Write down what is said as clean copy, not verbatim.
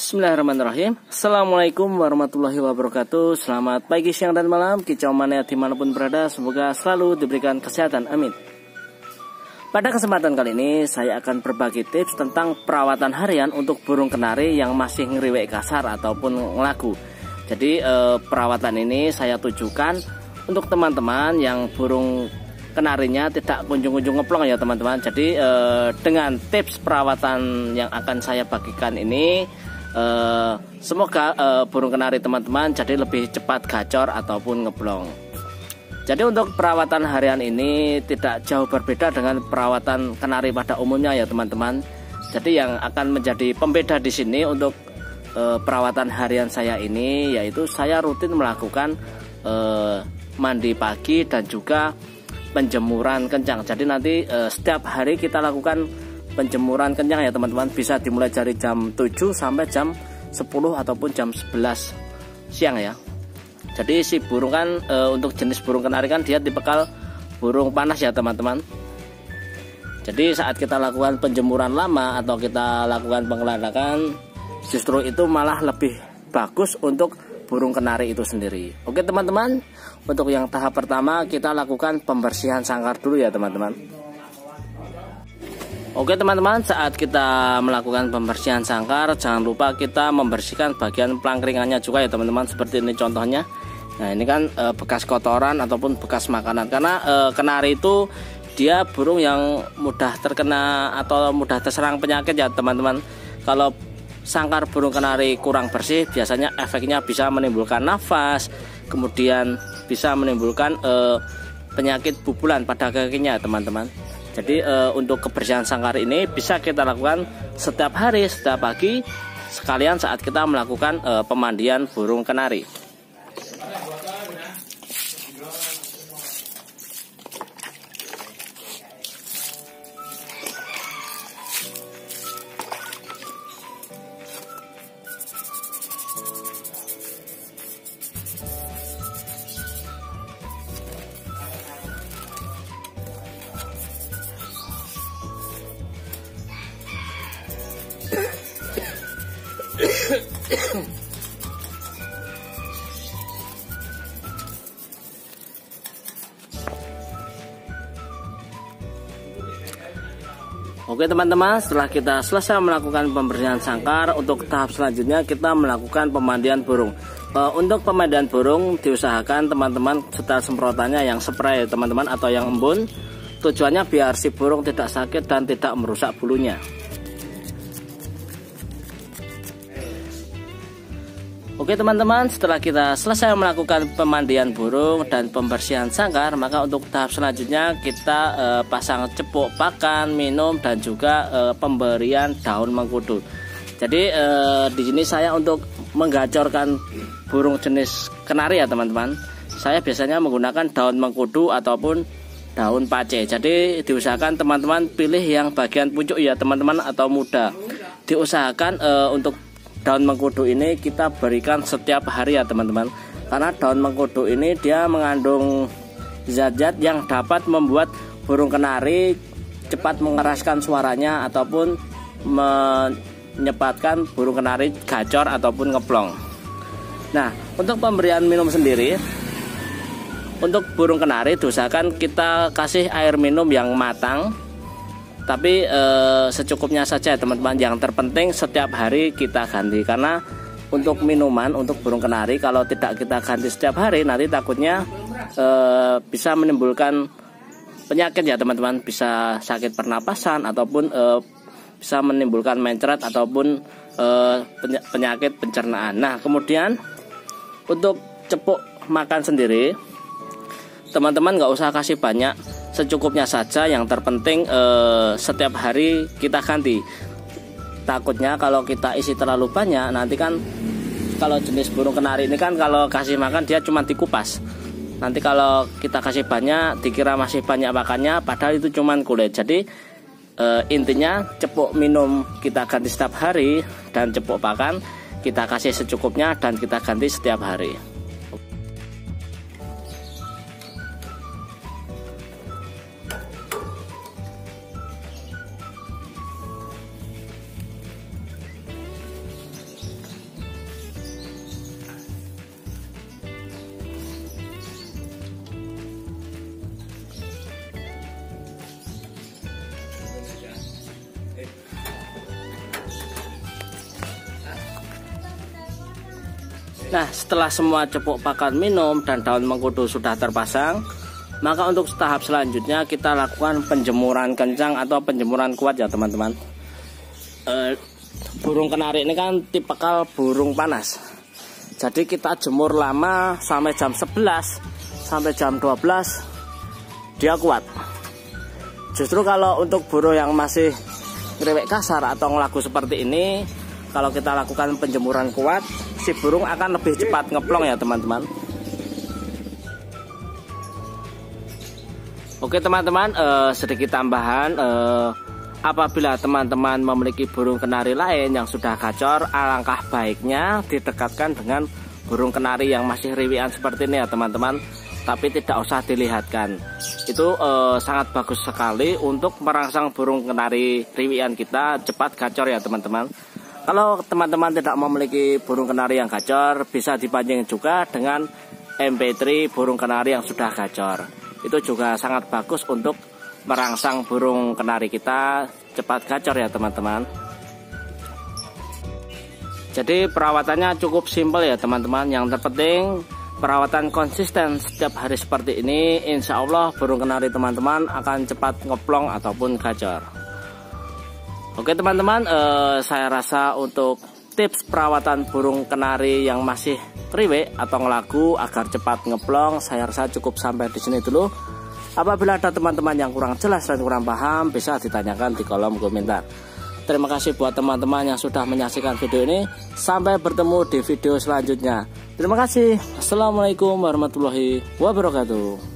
Bismillahirrahmanirrahim. Assalamualaikum warahmatullahi wabarakatuh. Selamat pagi, siang, dan malam kicau mana dimanapun berada. Semoga selalu diberikan kesehatan, amin. Pada kesempatan kali ini saya akan berbagi tips tentang perawatan harian untuk burung kenari yang masih ngeriwek kasar ataupun ngelagu. Jadi perawatan ini saya tujukan untuk teman-teman yang burung kenarinya tidak kunjung-kunjung ngeplong ya teman-teman. Jadi dengan tips perawatan yang akan saya bagikan ini, semoga burung kenari teman-teman jadi lebih cepat gacor ataupun ngeplong. Jadi untuk perawatan harian ini tidak jauh berbeda dengan perawatan kenari pada umumnya ya teman-teman. Jadi yang akan menjadi pembeda di sini untuk perawatan harian saya ini, yaitu saya rutin melakukan mandi pagi dan juga penjemuran kencang. Jadi nanti setiap hari kita lakukan penjemuran kencang ya teman-teman. Bisa dimulai dari jam 7 sampai jam 10 ataupun jam 11 siang ya. Jadi si burung kan untuk jenis burung kenari kan dia tipikal burung panas ya teman-teman. Jadi saat kita lakukan penjemuran lama atau kita lakukan pengeladakan, justru itu malah lebih bagus untuk burung kenari itu sendiri. Oke teman-teman, untuk yang tahap pertama kita lakukan pembersihan sangkar dulu ya teman-teman. Oke teman-teman, saat kita melakukan pembersihan sangkar, jangan lupa kita membersihkan bagian pelangkringannya juga ya teman-teman. Seperti ini contohnya. Nah ini kan bekas kotoran ataupun bekas makanan. Karena kenari itu dia burung yang mudah terkena atau mudah terserang penyakit ya teman-teman. Kalau sangkar burung kenari kurang bersih, biasanya efeknya bisa menimbulkan nafas, kemudian bisa menimbulkan penyakit bubulan pada kakinya teman-teman. Jadi untuk kebersihan sangkar ini bisa kita lakukan setiap hari, setiap pagi, sekalian saat kita melakukan pemandian burung kenari. Oke teman-teman, setelah kita selesai melakukan pembersihan sangkar, untuk tahap selanjutnya kita melakukan pemandian burung. Untuk pemandian burung diusahakan teman-teman setel semprotannya yang spray teman-teman atau yang embun. Tujuannya biar si burung tidak sakit dan tidak merusak bulunya. Oke teman-teman, setelah kita selesai melakukan pemandian burung dan pembersihan sangkar, maka untuk tahap selanjutnya kita pasang cepuk pakan, minum, dan juga pemberian daun mengkudu. Jadi di sini saya untuk menggacorkan burung jenis kenari ya teman-teman, saya biasanya menggunakan daun mengkudu ataupun daun pace. Jadi diusahakan teman-teman pilih yang bagian pucuk ya teman-teman atau muda. Diusahakan untuk daun mengkudu ini kita berikan setiap hari ya teman-teman. Karena daun mengkudu ini dia mengandung zat-zat yang dapat membuat burung kenari cepat mengeraskan suaranya ataupun menyebabkan burung kenari gacor ataupun ngeplong. Nah, untuk pemberian minum sendiri, untuk burung kenari diusahakan kita kasih air minum yang matang, tapi secukupnya saja teman-teman. Yang terpenting setiap hari kita ganti, karena untuk minuman untuk burung kenari kalau tidak kita ganti setiap hari, nanti takutnya bisa menimbulkan penyakit ya teman-teman. Bisa sakit pernapasan ataupun bisa menimbulkan mencret ataupun penyakit pencernaan. Nah kemudian untuk cepuk makan sendiri, teman-teman nggak usah kasih banyak, secukupnya saja. Yang terpenting setiap hari kita ganti. Takutnya kalau kita isi terlalu banyak, nanti kan kalau jenis burung kenari ini kan kalau kasih makan dia cuma dikupas. Nanti kalau kita kasih banyak dikira masih banyak makannya, padahal itu cuma kulit. Jadi intinya cepuk minum kita ganti setiap hari, dan cepuk pakan kita kasih secukupnya dan kita ganti setiap hari. Nah, setelah semua cepuk pakan minum dan daun mengkudu sudah terpasang, maka untuk tahap selanjutnya kita lakukan penjemuran kencang atau penjemuran kuat ya teman-teman. Burung kenari ini kan tipikal burung panas. Jadi kita jemur lama sampai jam 11 sampai jam 12 dia kuat. Justru kalau untuk burung yang masih ngeriwek kasar atau ngelaku seperti ini, kalau kita lakukan penjemuran kuat, si burung akan lebih cepat ngeplong ya teman-teman. Oke teman-teman, sedikit tambahan, apabila teman-teman memiliki burung kenari lain yang sudah gacor, alangkah baiknya didekatkan dengan burung kenari yang masih riwian seperti ini ya teman-teman. Tapi tidak usah dilihatkan. Itu sangat bagus sekali untuk merangsang burung kenari riwian kita cepat gacor ya teman-teman. Kalau teman-teman tidak memiliki burung kenari yang gacor, bisa dipancing juga dengan MP3 burung kenari yang sudah gacor. Itu juga sangat bagus untuk merangsang burung kenari kita cepat gacor ya teman-teman. Jadi perawatannya cukup simpel ya teman-teman. Yang terpenting perawatan konsisten setiap hari seperti ini, insya Allah burung kenari teman-teman akan cepat ngeplong ataupun gacor. Oke teman-teman, saya rasa untuk tips perawatan burung kenari yang masih riwek atau ngelagu agar cepat ngeplong, saya rasa cukup sampai di sini dulu. Apabila ada teman-teman yang kurang jelas dan kurang paham, bisa ditanyakan di kolom komentar. Terima kasih buat teman-teman yang sudah menyaksikan video ini. Sampai bertemu di video selanjutnya. Terima kasih. Assalamualaikum warahmatullahi wabarakatuh.